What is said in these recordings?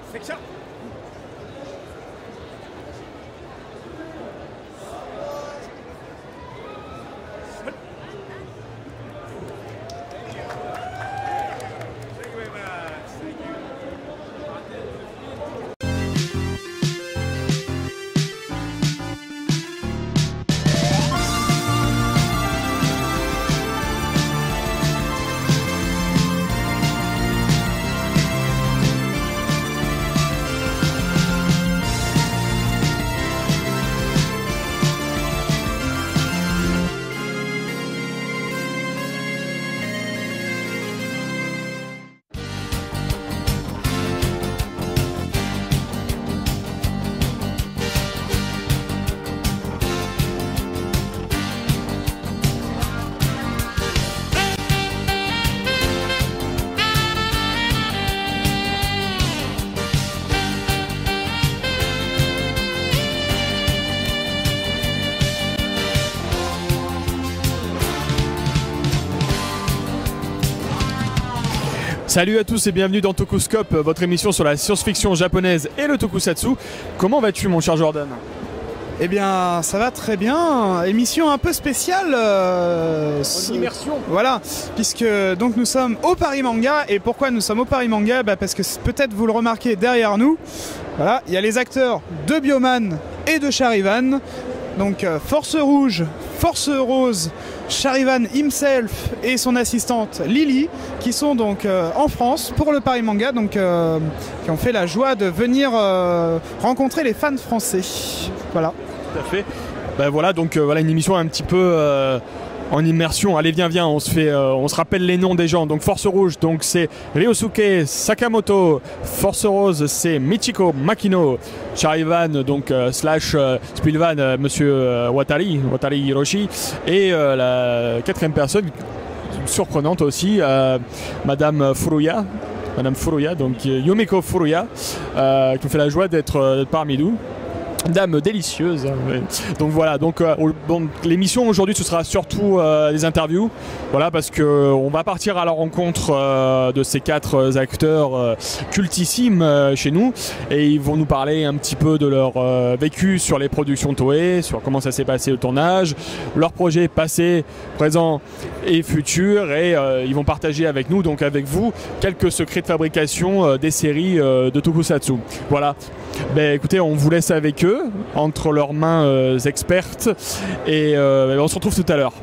セクション。Salut à tous et bienvenue dans Tokuscope, votre émission sur la science-fiction japonaise et le tokusatsu. Comment vas-tu mon cher Jordan? Eh bien, ça va très bien. Émission un peu spéciale. En immersion. Voilà, puisque donc nous sommes au Paris Manga. Et pourquoi nous sommes au Paris Manga? Parce que peut-être vous le remarquez derrière nous. Voilà, il y a les acteurs de Bioman et de Charivan. Donc Force Rouge, Force Rose, Charivan himself et son assistante Lily, qui sont donc en France pour le Paris Manga, donc qui ont fait la joie de venir rencontrer les fans français. Voilà. Tout à fait. Ben voilà, donc voilà une émission un petit peu en immersion. Allez, viens, on se rappelle les noms des gens. Donc Force Rouge, donc c'est Ryosuke Sakamoto. Force Rose, c'est Michiko Makino. Charivan, donc slash Spillvan, Monsieur Watari Hiroshi. Et la quatrième personne, surprenante aussi, Madame Furuya, donc Yumiko Furuya, qui nous fait la joie d'être parmi nous. Dame délicieuse. Donc voilà, donc l'émission aujourd'hui ce sera surtout des interviews, voilà, parce que on va partir à la rencontre de ces quatre acteurs cultissimes chez nous, et ils vont nous parler un petit peu de leur vécu sur les productions Toei, sur comment ça s'est passé le tournage, leurs projets passés, présents et futurs, et ils vont partager avec nous, donc avec vous, quelques secrets de fabrication des séries de Tokusatsu. Voilà. Ben écoutez, on vous laisse avec eux, entre leurs mains expertes, et on se retrouve tout à l'heure.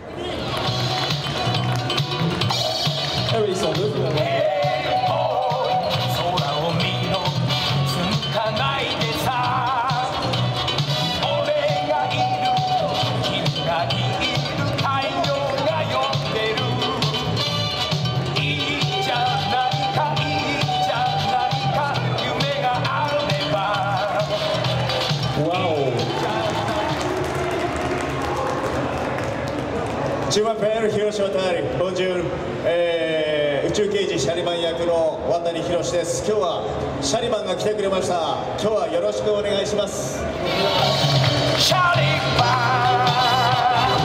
Je m'appelle Hiroshi Watari. Bonjour。宇宙刑事シャリバン役の渡博です。今日はシャリバンが来てくれました。今日はよろしくお願いします。シャリバン。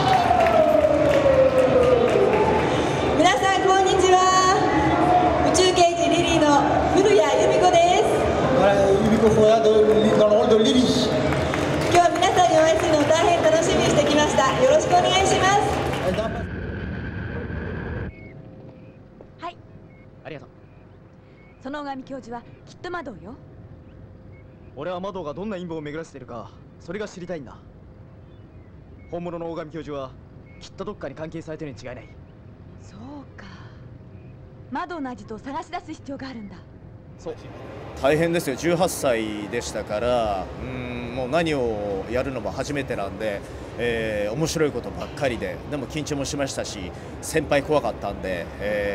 皆さんこんにちは。宇宙刑事リリーの古谷由美子です。 由美子fue dans le rôle de Lily。 今日は皆さんにお会いするのを大変楽しみにしてきました。よろしくお願いします。はい、 ありがとう。 その小上教授はきっと魔導よ。 俺は魔導がどんな陰謀を巡らせているか、それが知りたいんだ。本物の大上教授はきっとどっかに関係されてるに違いない。 そうか、魔導のアジトを探し出す必要があるんだ。 そう。 大変ですよ。18歳でしたから、もう何をやるのも初めてなんで、面白いことばっかりで、でも緊張もしましたし、先輩怖かったんで、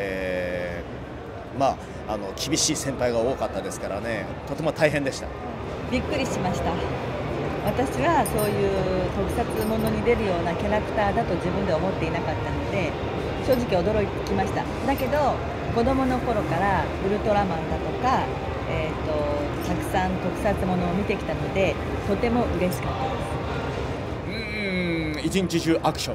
まあ厳しい先輩が多かったですからね、とても大変でした。 びっくりしました。私はそういう特撮ものに出るようなキャラクターだと自分で思っていなかったので、正直驚きました。だけど子供の頃からウルトラマンだとか、たくさん特撮ものを見てきたので、とても嬉しかったです。 一日中アクション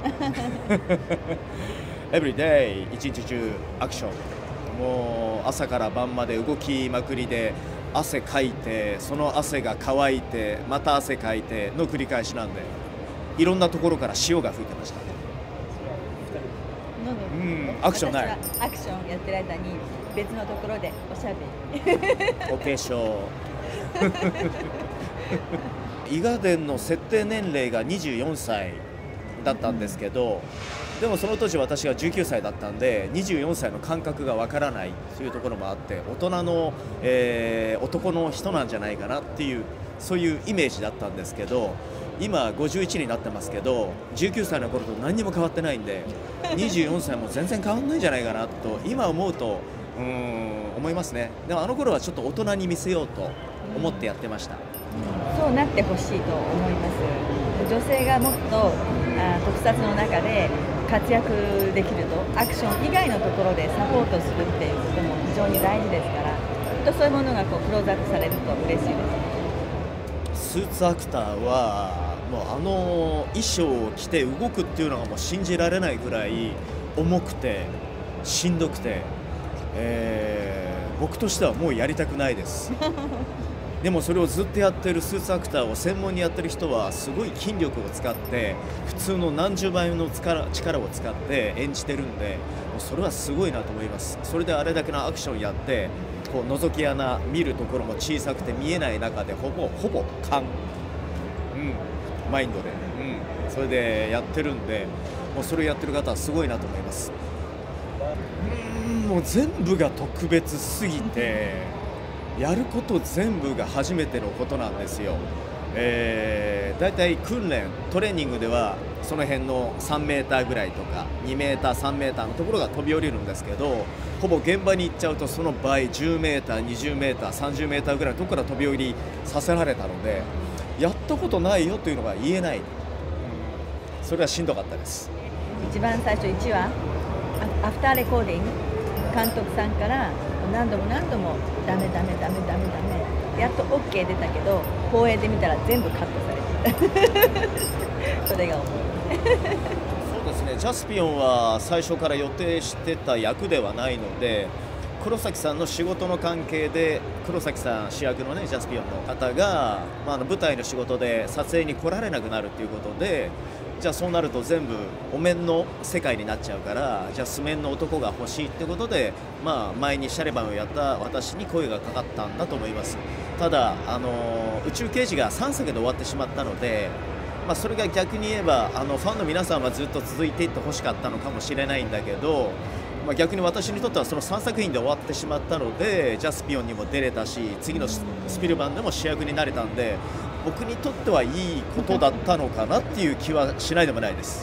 Every day 一日中アクション、もう朝から晩まで動きまくりで、 汗かいて、その汗が乾いて、また汗かいての繰り返しなんで、いろんなところから潮が吹いてましたね。アクションない。 私はアクションやってる間に別のところでおしゃべり。 お化粧。伊賀伝の設定年齢が24歳だったんですけど、でもその当時私が19歳だったんで、24歳の感覚がわからないというところもあって、大人の、男の人なんじゃないかなっていう、そういうイメージだったんですけど、今51になってますけど、19歳の頃と何にも変わってないんで、24歳も全然変わんないんじゃないかなと今思うと思いますね。でもあの頃はちょっと大人に見せようと思ってやってました。 そうなってほしいと思います。女性がもっと特撮の中で活躍できると、アクション以外のところでサポートするっていうことも非常に大事ですから、きっとそういうものがクローズアップされると嬉しいです。 スーツアクターはもうあの衣装を着て動くっていうのがもう信じられないぐらい重くてしんどくて、僕としてはもうやりたくないですでもそれをずっとやってるスーツアクターを専門にやってる人はすごい筋力を使って普通の何十倍の力を使って演じてるんで、もうそれはすごいなと思います。それであれだけのアクションやって、こう覗き穴見るところも小さくて見えない中でほぼ勘、マインドで、それでやってるんで、もうそれをやってる方はすごいなと思います。もう全部が特別すぎてやること全部が初めてのことなんですよ。だいたい訓練トレーニングではその辺の3メーターぐらいとか2メーター3メーターのところが飛び降りるんですけど、ほぼ現場に行っちゃうとその倍10メーター20メーター30メーターぐらいのところから飛び降りさせられたので、やったことないよというのが言えない、それはしんどかったです。 一番最初1話アフターレコーディング、監督さんから何度もダメやっと OK 出たけど、放映で見たら全部カットされてたそれが思うそうですね、ジャスピオンは最初から予定してた役ではないので、黒崎さんの仕事の関係で、黒崎さん主役のねジャスピオンの方が、舞台の仕事で撮影に来られなくなるということで、じゃあそうなると全部お面の世界になっちゃうから、じゃあ素面の男が欲しいってことで、前にシャリバンをやった私に声がかかったんだと思います。ただ宇宙刑事が3作で終わってしまったので、それが逆に言えばファンの皆さんはずっと続いていってほしかったのかもしれないんだけど、逆に私にとってはその3作品で終わってしまったので、ジャスピオンにも出れたし、次のスピルバンでも主役になれたんで、僕にとってはいいことだったのかなっていう気はしないでもないです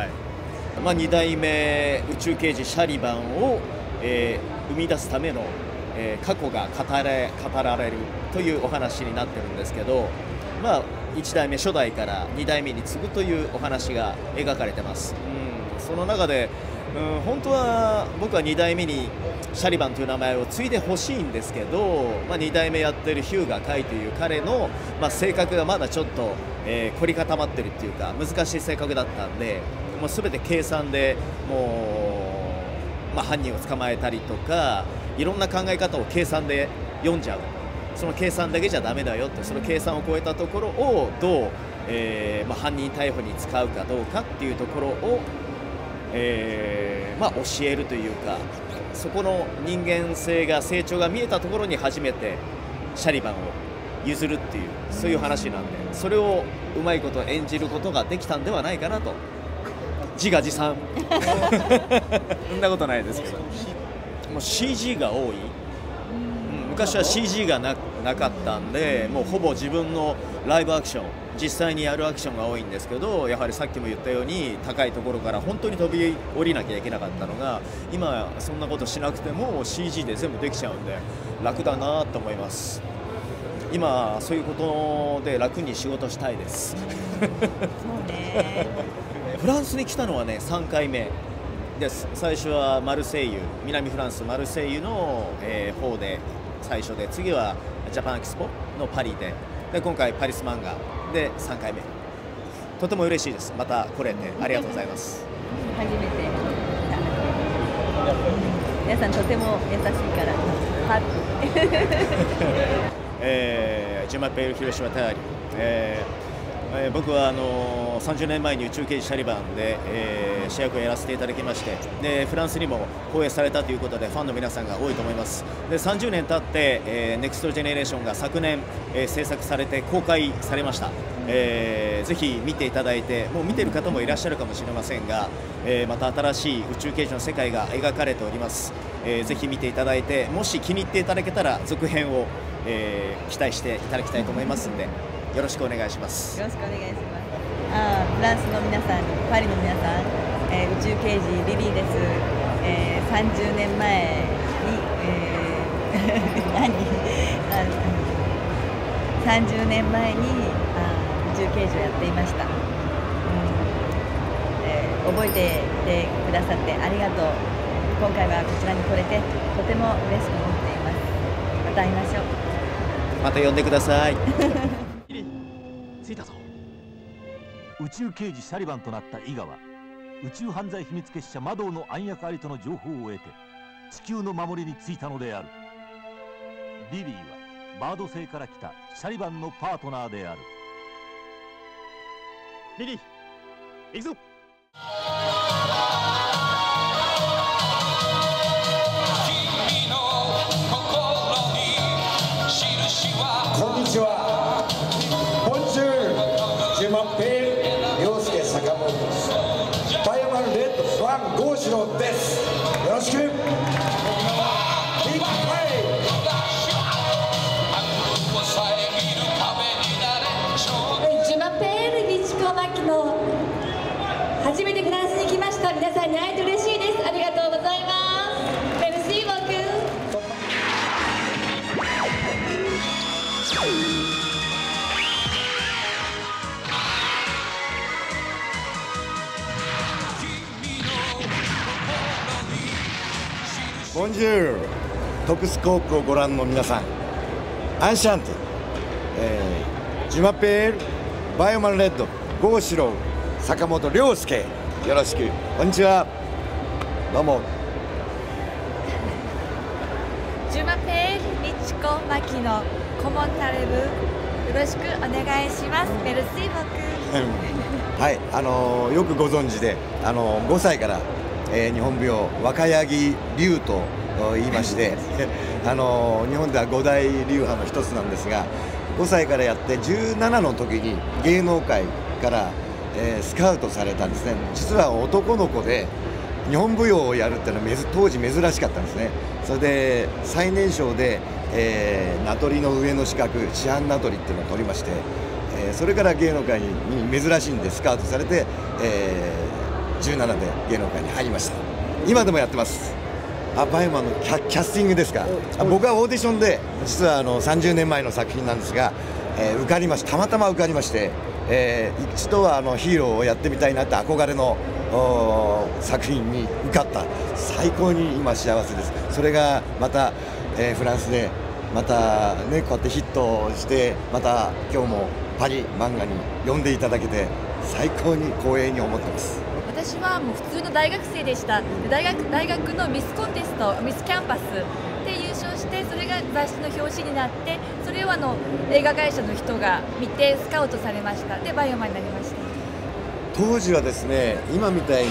。2代目宇宙刑事シャリバンを、生み出すための、過去が語られるというお話になってるんですけど、1代目初代から2代目に次ぐというお話が描かれてます。その中で本当は僕は2代目にシャリバンという名前を継いでほしいんですけど、2代目やってるヒューガ・カイという彼の、性格がまだちょっと、凝り固まってるっていうか難しい性格だったんで、もう全て計算でもう、犯人を捕まえたりとかいろんな考え方を計算で読んじゃう。その計算だけじゃダメだよって、その計算を超えたところをどう、犯人逮捕に使うかどうかっていうところを教えるというか、そこの人間性が成長が見えたところに初めてシャリバンを譲るっていう、そういう話なんで、それをうまいこと演じることができたんではないかなと。自画自賛そんなことないですけど、もう CG が多い、昔は CG がなかったんで、もうほぼ自分のライブアクション、実際にやるアクションが多いんですけど、やはりさっきも言ったように高いところから本当に飛び降りなきゃいけなかったのが、今そんなことしなくても CG で全部できちゃうんで楽だなと思います。今そういうことで楽に仕事したいですそうねフランスに来たのはね3回目です。最初はマルセイユ、南フランスマルセイユの、方で最初で、次はジャパンエキスポのパリで、今回パリス漫画で3回目、とても嬉しいです。また来れてありがとうございます初めて皆さんとても優しいからハッピージュマペール広島ターリ、僕は30年前に宇宙刑事シャリバンで、主役をやらせていただきまして、でフランスにも放映されたということでファンの皆さんが多いと思います。で30年経って、ネクストジェネレーションが昨年、制作されて公開されました。ぜひ見ていただいて、もう見ている方もいらっしゃるかもしれませんが、また新しい宇宙刑事の世界が描かれております。ぜひ見ていただいて、もし気に入っていただけたら続編を、期待していただきたいと思いますので、よろしくお願いします。 よろしくお願いします。フランスの皆さん、パリの皆さん、宇宙刑事リリーです。30年前に、30年前に宇宙刑事をやっていました。覚えていてくださってありがとう。今回はこちらに来れてとても嬉しく思っています。また会いましょう。 また呼んでください。 着いたぞ。 宇宙刑事シャリバンとなった伊賀は宇宙犯罪秘密結社魔導の暗躍ありとの情報を得て地球の守りに就いたのである。リリーはバード星から来たシャリバンのパートナーである。 リリー、行くぞ。 こんにちは。ボンジュール、ジュマペール、陽介坂本、バイオマンレッドファンゴーシロです。よろしく。 ジュマペール美智子牧野、初めてフランスに来ました。皆さんに会えて嬉しいです。ありがとうございます。メルシーボク。 ボンジュール、特スコープをご覧の皆さん、アンシャンティ、ジュマペール、バイオマンレッド、ゴーシロー、坂本涼介、よろしく。こんにちは。どうも。 ジュマペール美智子牧野、コモンタレブ、よろしくお願いします。メルシーボク。 はい、よくご存知で、5歳から、日本舞踊若柳流と言いまして日本では5大流派の一つなんですが、5歳からやって17の時に芸能界から、スカウトされたんですね。実は男の子で日本舞踊をやるっていうのは当時珍しかったんですね。それで最年少で、名取の上の資格師範名取っていうのを取りまして、それから芸能界に珍しいんでスカウトされて、17で芸能界に入りました。今でもやってます。バイオマンのキャスティングですか。僕はオーディションで実は30年前の作品なんですが、受かりました。たまたま受かりまして、一度はヒーローをやってみたいなって憧れの作品に受かった。最高に今幸せです。それがまた、フランスでまたね、こうやってヒットしてまた今日もパリ漫画に呼んでいただけて最高に光栄に思ってます。 私はもう普通の大学生でした。大学のミスコンテスト、ミスキャンパスで優勝して、それが雑誌の表紙になって、それを映画会社の人が見てスカウトされました。でバイオマンになりました。 当時はですね、今みたいに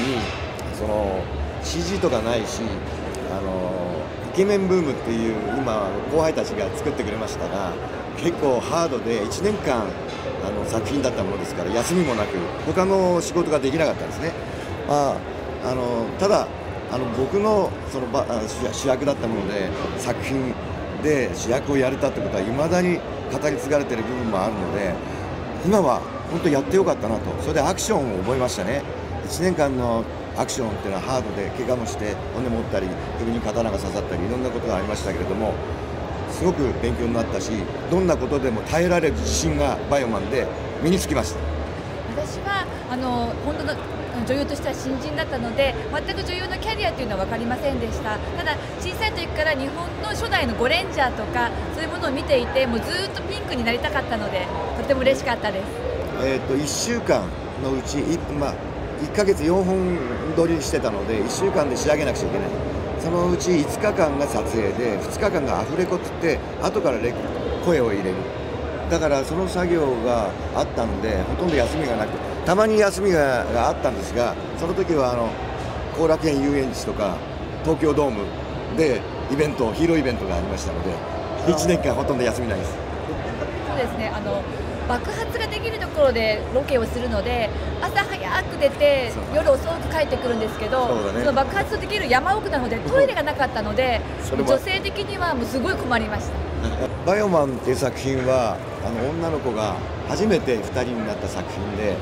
CG とかないし、イケメンブームっていう今後輩たちが作ってくれましたが、結構ハードで1年間作品だったものですから、休みもなく他の仕事ができなかったんですね。ただ僕の主役だったもので作品で主役をやれたってことはいまだに語り継がれている部分もあるので、今は本当やってよかったなと。それでアクションを覚えましたね。1年間のアクションっていうのはハードで怪我もして骨も折ったり首に刀が刺さったりいろんなことがありましたけれども、すごく勉強になったし、どんなことでも耐えられる自信がバイオマンで身につきました。 私は本当の女優としては新人だったので、全く女優のキャリアというのは分かりませんでした。ただ小さい時から日本の初代のゴレンジャーとかそういうものを見ていて、もうずっとピンクになりたかったのでとても嬉しかったです。 1週間のうち 1ヶ月4本撮りしてたので、1週間で仕上げなくちゃいけない。そのうち5日間が撮影で2日間がアフレコって言って後から声を入れる。だからその作業があったのでほとんど休みがなく、たまに休みがあったんですが、その時は後楽園遊園地とか東京ドームでヒーローイベントがありましたので、1年間ほとんど休みないです。 そうですね、爆発ができるところでロケをするので、朝早く出て夜遅く帰ってくるんですけど、その爆発できる山奥なのでトイレがなかったので、女性的にはもうすごい困りました。 バイオマンっていう作品は女の子が初めて2人になった作品で、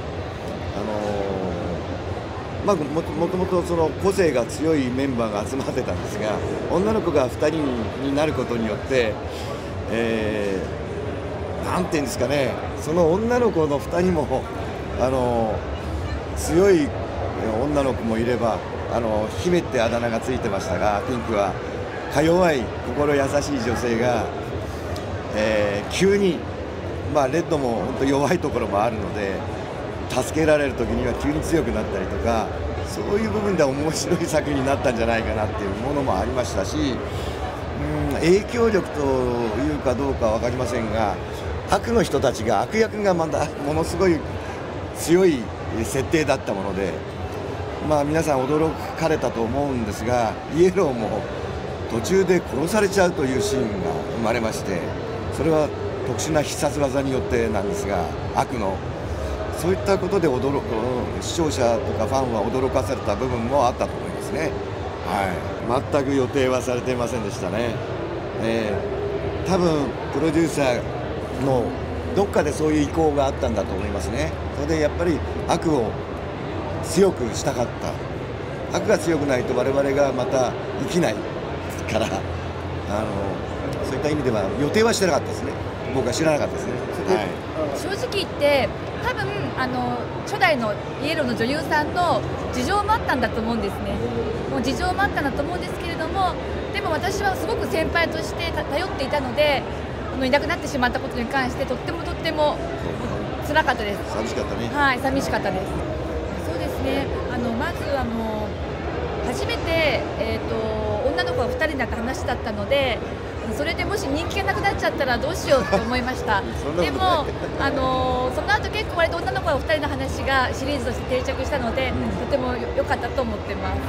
もともとその個性が強いメンバーが集まってたんですが、女の子が2人になることによって、なんていうんですかね、その女の子の2人も強い女の子もいれば、姫ってあだ名がついてましたが、ピンクはか弱い心優しい女性が、急に、レッドも本当弱いところもあるので、助けられる時には急に強くなったりとか、そういう部分では面白い作品になったんじゃないかなっていうものもありましたし、影響力というかどうか分かりませんが、悪の人たちが、悪役がまだものすごい強い設定だったもので、皆さん驚かれたと思うんですが、イエローも途中で殺されちゃうというシーンが生まれまして、それは特殊な必殺技によってなんですが、悪のそういったことで視聴者とかファンは驚かされた部分もあったと思いますね。全く予定はされていませんでしたね。多分プロデューサーのどっかでそういう意向があったんだと思いますね。それでやっぱり悪を強くしたかった。悪が強くないと我々がまた生きないから、そういった意味では予定はしてなかったですね。僕は知らなかったですね。 正直言って多分初代のイエローの女優さんの事情もあったんだと思うんですね。もう事情もあったんだと思うんですけれども、でも私はすごく先輩として頼っていたので、いなくなってしまったことに関してとっても辛かったです。 寂しかったね。 はい、寂しかったです。そうですね。まず初めて女の子が2人になった話だったので、それでもし人気がなくなっちゃったらどうしようって思いましたでもその後結構割と女の子が2人の話がシリーズとして定着したので、とても良かったと思ってます。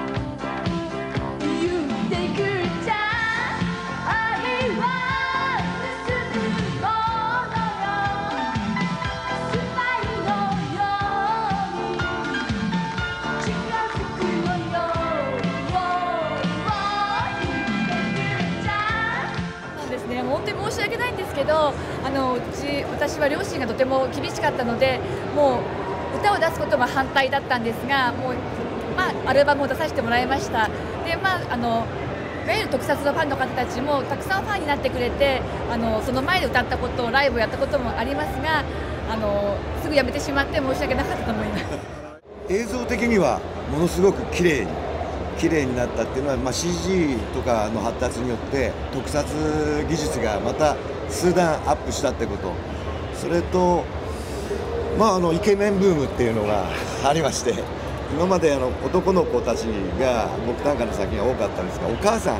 本当に申し訳ないんですけど、私は両親がとても厳しかったので、もう歌を出すことも反対だったんですが、もうアルバムを出させてもらいました。で、いわゆる特撮のファンの方たちもたくさんファンになってくれて、その前で歌ったこと、ライブをやったこともありますが、すぐやめてしまって申し訳なかったと思います。 映像的にはものすごく綺麗になったっていうのは、CG とかの発達によって特撮技術がまた数段アップしたってこと、それと、イケメンブームっていうのがありまして、今まで男の子たちが僕なんかの作品が多かったんですが、お母さん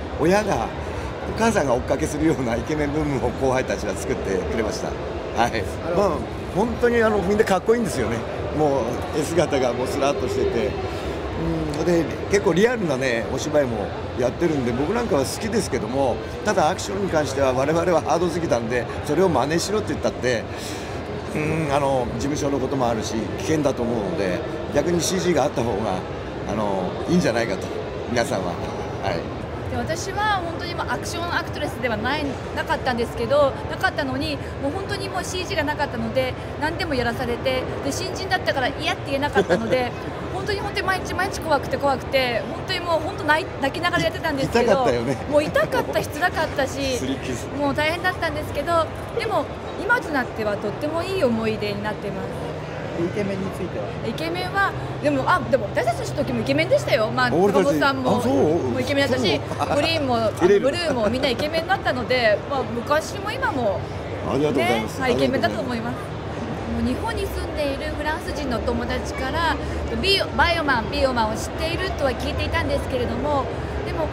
が追っかけするようなイケメンブームを後輩たちが作ってくれました。本当にみんなかっこいいんですよね。もう絵姿がもうスラッとしてて。で結構リアルなお芝居もやってるんで、僕なんかは好きですけども、ただアクションに関しては我々はハードすぎたんで、それを真似しろって言ったって事務所のこともあるし危険だと思うので、逆に CG があった方がいいんじゃないかと、皆さんは。 で、私は本当にアクションアクトレスではなかったんですけど、なかったのにもう本当にもう CG がなかったので何でもやらされて、で新人だったから嫌って言えなかったので本当に毎日怖くて本当にもう泣きながらやってたんですけど、もう痛かったし辛かったしもう大変だったんですけど、でも今となってはとってもいい思い出になってます。 イケメンについてはイケメンはでも私たちの時もイケメンでしたよ。坂本さんもイケメンだったし、グリーンもブルーもみんなイケメンだったので、昔も今もね、イケメンだと思います。日本に住んでいるフランス人の友達からバイオマンを知っているとは聞いていたんですけれども、でも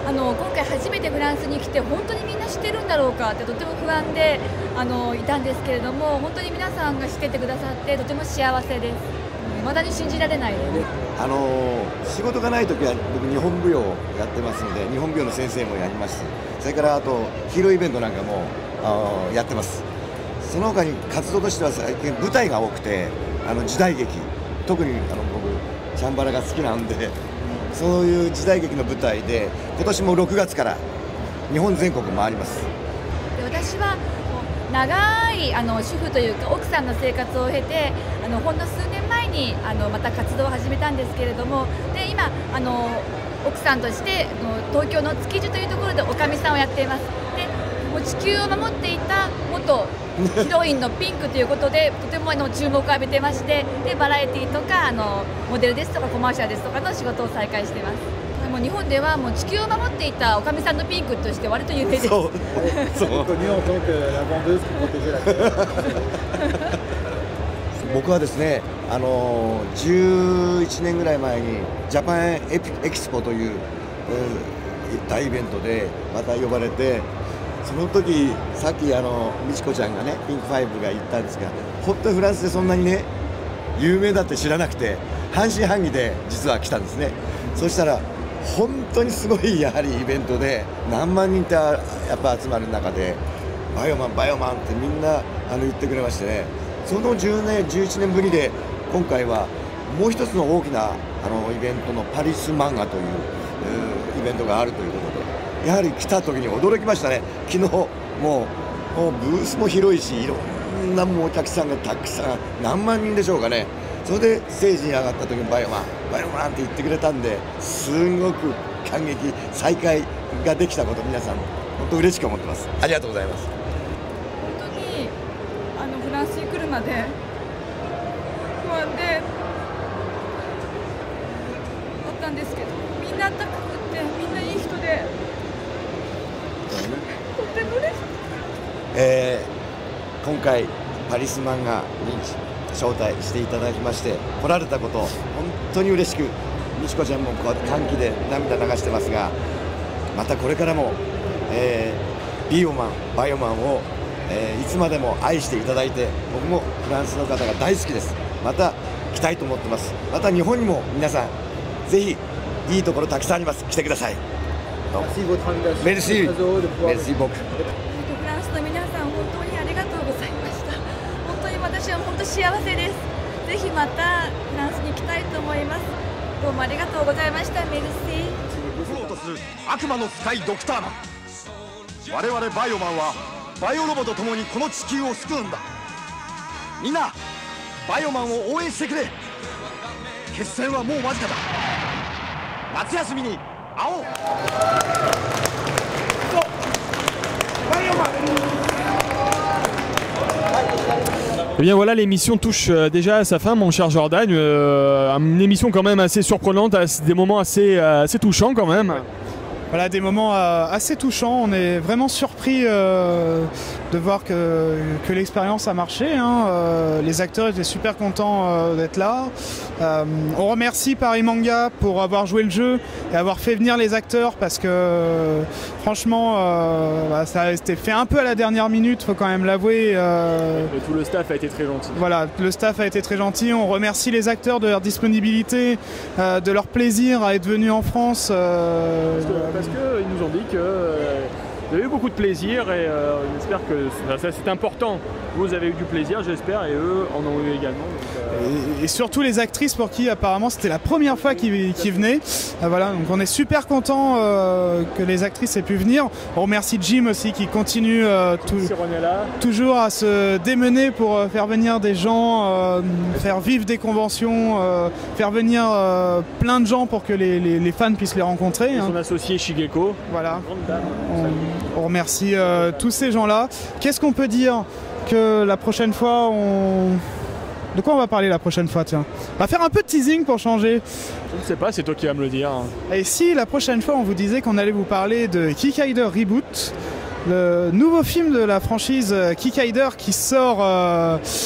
今回初めてフランスに来て本当にみんな知ってるんだろうかってとても不安でいたんですけれども、本当に皆さんが知っててくださってとても幸せです。未だに信じられないです。 仕事がない時は僕日本舞踊をやってますので、日本舞踊の先生もやりますし、それからあとヒーローイベントなんかもやってます。その他に活動としては最近舞台が多くて、時代劇、特に僕チャンバラが好きなんで、そういう時代劇の舞台で今年も6月から日本全国回ります。 で、私は長い主婦というか奥さんの生活を経てほんの数年前にまた活動を始めたんですけれども、で今奥さんとして東京の築地というところでおかみさんをやっています。でもう地球を守っていた元ヒロインのピンクということでとても注目を浴びてまして、でバラエティーとかモデルですとかコマーシャルですとかの仕事を再開しています。もう日本ではもう地球を守っていたおかみさんのピンクとして割と有名です。そう僕はですね、11年ぐらい前にジャパンエキスポという、大イベントでまた呼ばれて、その時さっき美智子ちゃんがねピンクファイブが言ったんですが、本当にフランスでそんなにね有名だって知らなくて半信半疑で実は来たんですね。そしたら本当にすごいやはりイベントで何万人ってやっぱ集まる中でバイオマンバイオマンってみんな言ってくれましてね、その11年ぶりで今回はもう一つの大きなイベントのパリス漫画というイベントがあるということで、やはり来た時に驚きましたね。昨日もうブースも広いし、いろんなもうお客さんがたくさん何万人でしょうかね。それでステージに上がった時にバイオマンバイオマンって言ってくれたんで、すごく感激再会ができたこと、皆さん本当嬉しく思ってます。ありがとうございます。 本当にフランスに来るまで不安でだったんですけど、みんな温かくってみんないい人でとても嬉しい。 今回パリス漫画に招待していただきまして来られたこと本当に嬉しく、美智子ちゃんも歓喜で涙流してますが、またこれからも、ビオマンバイオマンを、いつまでも愛していただいて、僕もフランスの方が大好きです。また来たいと思ってます。また日本にも皆さんぜひいいところたくさんあります。来てください。メルシーメルシー僕。 フランスの皆さん本当にありがとうございました。本当に私は本当幸せです。ぜひまたフランスに行きたいと思います。どうもありがとうございました。メルシー。 プロとする悪魔の使いドクターマン。我々バイオマンはバイオロボと共にこの地球を救うんだ。みんなバイオマンを応援してくれ。決戦はもう間近だ。夏休みに会おう。 Eh bien voilà, l'émission touche déjà à sa fin, mon cher Jordan. Une émission quand même assez surprenante, des moments assez touchants quand même. Voilà, des moments assez touchants. On est vraiment surpris de voir que l'expérience a marché, hein. Les acteurs étaient super contents d'être là. On remercie Paris Manga pour avoir joué le jeu et avoir fait venir les acteurs, parce que franchement ça a été fait un peu à la dernière minute, faut quand même l'avouer. Et tout le staff a été très gentil. Voilà, le staff a été très gentil. On remercie les acteurs de leur disponibilité, de leur plaisir à être venus en France. Parce qu'ils nous ont dit qu'ils avaient eu beaucoup de plaisir, et on espère que ça c'est important. Vous avez eu du plaisir, j'espère, et eux en ont eu également. Donc, et surtout les actrices pour qui apparemment c'était la première fois qu'ils venaient. Voilà, donc on est super content que les actrices aient pu venir. On remercie Jim aussi qui continue toujours à se démener pour faire venir des gens, faire vivre des conventions, faire venir plein de gens pour que les fans puissent les rencontrer. Et son associé Shigeko. Voilà. On remercie tous ces gens-là. Qu'est-ce qu'on peut dire? Que la prochaine fois, de quoi on va parler la prochaine fois, tiens? On va faire un peu de teasing pour changer. Je ne sais pas, c'est toi qui vas me le dire. Et si la prochaine fois on vous disait qu'on allait vous parler de Kikaider Reboot, le nouveau film de la franchise Kikaider qui sort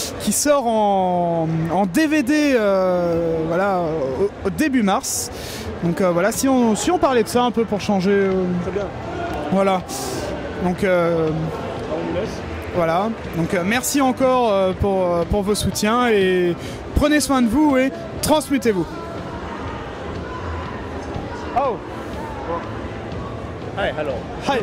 en DVD voilà, au début mars. Donc voilà, si on parlait de ça un peu pour changer. Très bien. Voilà. Donc On nous laisse. voilà. Donc merci encore pour vos soutiens et prenez soin de vous et transmutez-vous. Oh. Hi, hello. Hi.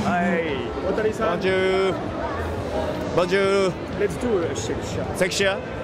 Hi. Otari-san. Bonjour. Bonjour. Let's do a shake shot. Section.